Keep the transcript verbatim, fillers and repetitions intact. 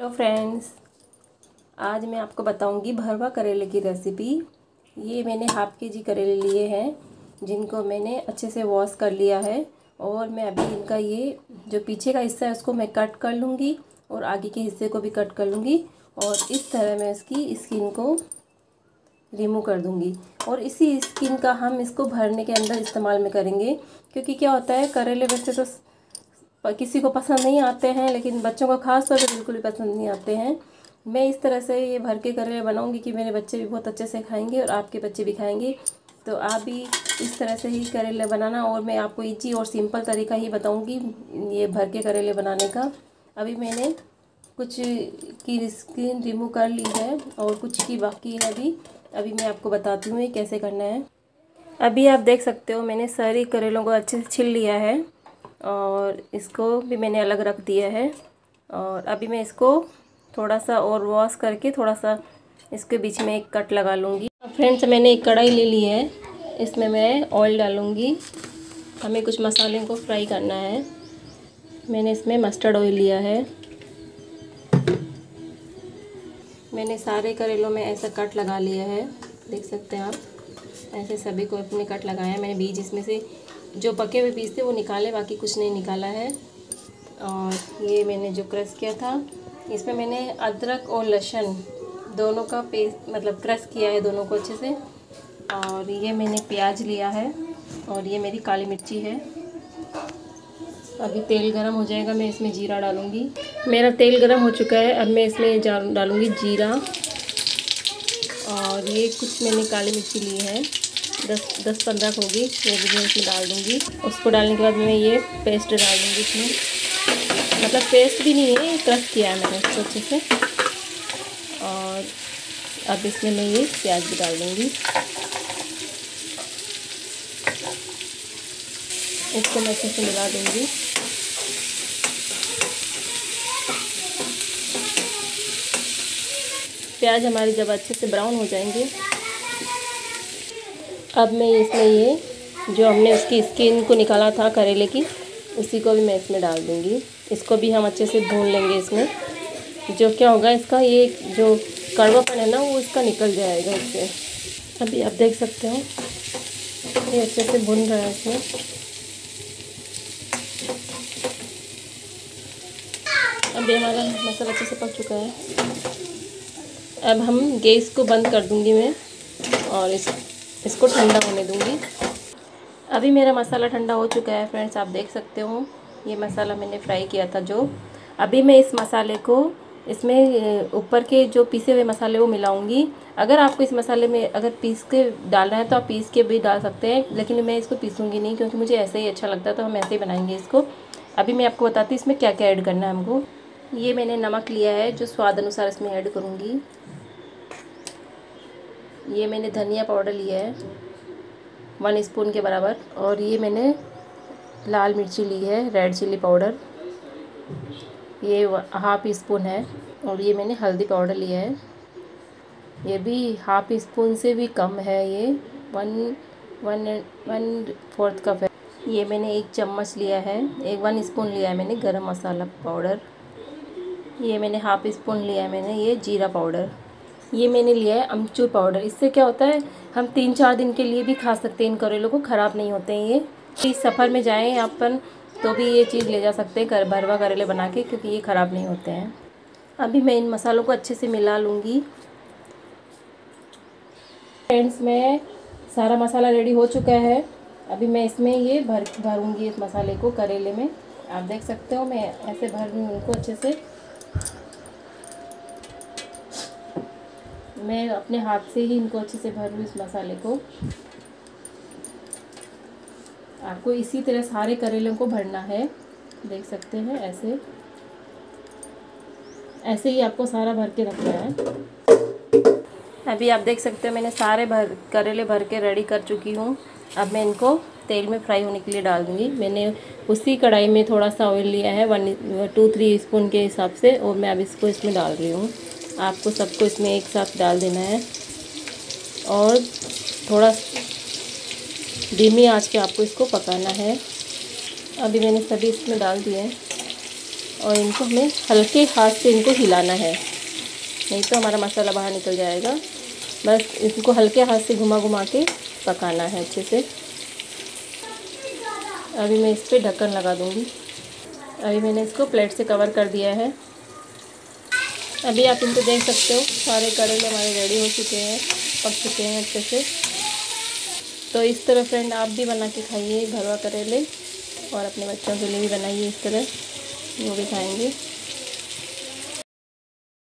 Hello friends, आज मैं आपको बताऊंगी भरवा करेले की रेसिपी। ये मैंने हाफ के जी करेले लिए हैं, जिनको मैंने अच्छे से वॉश कर लिया है। और मैं अभी इनका ये जो पीछे का हिस्सा है उसको मैं कट कर लूँगी और आगे के हिस्से को भी कट कर लूँगी। और इस तरह मैं इसकी स्किन को रिमूव कर दूँगी। और इसी स्किन का हम इसको भरने के अंदर इस्तेमाल में करेंगे, क्योंकि क्या होता है, करेले वैसे तो किसी को पसंद नहीं आते हैं, लेकिन बच्चों को खास तौर पर बिल्कुल भी पसंद नहीं आते हैं। मैं इस तरह से ये भर के करेले बनाऊंगी कि मेरे बच्चे भी बहुत अच्छे से खाएंगे और आपके बच्चे भी खाएंगे। तो आप भी इस तरह से ही करेले बनाना, और मैं आपको इजी और सिंपल तरीका ही बताऊंगी ये भर के करेले बनाने का। अभी मैंने कुछ की स्किन रिमूव कर ली है और कुछ की बाकी है अभी अभी मैं आपको बताती हूँ ये कैसे करना है। अभी आप देख सकते हो मैंने सारी करेलों को अच्छे से छिल लिया है और इसको भी मैंने अलग रख दिया है। और अभी मैं इसको थोड़ा सा और वॉश करके थोड़ा सा इसके बीच में एक कट लगा लूँगी। फ्रेंड्स, मैंने एक कढ़ाई ले ली है, इसमें मैं ऑयल डालूँगी। हमें कुछ मसाले को फ्राई करना है। मैंने इसमें मस्टर्ड ऑयल लिया है। मैंने सारे करेलों में ऐसा कट लगा लिया है, देख सकते हैं आप। ऐसे सभी को अपने कट लगाया है। मैंने बीज इसमें से जो पके हुए पीस थे वो निकाले, बाकी कुछ नहीं निकाला है। और ये मैंने जो क्रश किया था, इसमें मैंने अदरक और लहसुन दोनों का पेस्ट मतलब क्रश किया है, दोनों को अच्छे से। और ये मैंने प्याज लिया है और ये मेरी काली मिर्ची है। अभी तेल गरम हो जाएगा, मैं इसमें जीरा डालूँगी। मेरा तेल गरम हो चुका है, अब मैं इसमें डालूँगी जीरा। और ये कुछ मैंने काली मिर्ची ली है, दस दस पंद्रह होगी, वो भी मैं इसमें डाल दूँगी। उसको डालने के बाद मैं ये पेस्ट डाल दूँगी इसमें। मतलब पेस्ट भी नहीं है, क्रश किया है मैंने इसको अच्छे से। और अब इसमें मैं ये प्याज भी डाल दूँगी। इसको मैं अच्छे से मिला दूँगी। प्याज हमारी जब अच्छे से ब्राउन हो जाएंगे, अब मैं इसमें ये जो हमने उसकी स्किन को निकाला था करेले की, उसी को भी मैं इसमें डाल दूँगी। इसको भी हम अच्छे से भून लेंगे। इसमें जो क्या होगा, इसका ये जो कड़वापन है ना, वो इसका निकल जाएगा इससे। अभी आप देख सकते हो ये अच्छे से भून रहा है इसमें। अभी हमारा मसाला अच्छे से पक चुका है। अब हम गैस को बंद कर दूँगी मैं और इस इसको ठंडा होने दूँगी। अभी मेरा मसाला ठंडा हो चुका है फ्रेंड्स, आप देख सकते हो। ये मसाला मैंने फ्राई किया था जो। अभी मैं इस मसाले को इसमें ऊपर के जो पीसे हुए मसाले वो मिलाऊंगी। अगर आपको इस मसाले में अगर पीस के डालना है तो आप पीस के भी डाल सकते हैं, लेकिन मैं इसको पीसूँगी नहीं, क्योंकि मुझे ऐसे ही अच्छा लगता है, तो हम ऐसे ही बनाएंगे इसको। अभी मैं आपको बताती हूँ इसमें क्या क्या ऐड करना है हमको। ये मैंने नमक लिया है जो स्वाद अनुसार इसमें ऐड करूँगी। ये मैंने धनिया पाउडर लिया है वन स्पून के बराबर। और ये मैंने लाल मिर्ची ली है, रेड चिल्ली पाउडर, ये हाफ स्पून है। और ये मैंने हल्दी पाउडर लिया है, ये भी हाफ स्पून से भी कम है, ये one one one fourth cup है। ये मैंने एक चम्मच लिया है, एक वन स्पून लिया है मैंने गरम मसाला पाउडर। ये मैंने हाफ स्पून लिया है मैंने ये जीरा पाउडर। ये मैंने लिया है अमचूर पाउडर। इससे क्या होता है, हम तीन चार दिन के लिए भी खा सकते हैं इन करेलों को, ख़राब नहीं होते हैं ये। इस सफ़र में जाएं अपन तो भी ये चीज़ ले जा सकते हैं, कर भरवा करेले बना के, क्योंकि ये ख़राब नहीं होते हैं। अभी मैं इन मसालों को अच्छे से मिला लूँगी। फ्रेंड्स, मैं सारा मसाला रेडी हो चुका है। अभी मैं इसमें ये भर भरूँगी इस मसाले को करेले में। आप देख सकते हो मैं ऐसे भर रही हूँ उनको अच्छे से। मैं अपने हाथ से ही इनको अच्छे से भर लूँ इस मसाले को। आपको इसी तरह सारे करेलों को भरना है, देख सकते हैं ऐसे ऐसे ही आपको सारा भर के रखना है। अभी आप देख सकते हो मैंने सारे भर करेले भर के रेडी कर चुकी हूँ। अब मैं इनको तेल में फ्राई होने के लिए डाल दूँगी। मैंने उसी कढ़ाई में थोड़ा सा ऑयल लिया है, वन टू थ्री स्पून के हिसाब से, और मैं अब इसको इसमें डाल रही हूँ। आपको सबको इसमें एक साथ डाल देना है और थोड़ा धीमी आंच पे आपको इसको पकाना है। अभी मैंने सभी इसमें डाल दिए हैं। और इनको हमें हल्के हाथ से इनको हिलाना है, नहीं तो हमारा मसाला बाहर निकल जाएगा। बस इनको हल्के हाथ से घुमा घुमा के पकाना है अच्छे से। अभी मैं इस पर ढक्कन लगा दूँगी। अभी मैंने इसको प्लेट से कवर कर दिया है। अभी आप इनको देख सकते हो, सारे करेले हमारे रेडी हो चुके हैं, पक चुके हैं अच्छे से। तो इस तरह फ्रेंड आप भी बना के खाइए भरवा करेले, और अपने बच्चों के लिए भी बनाइए इस तरह, वो भी खाएंगे।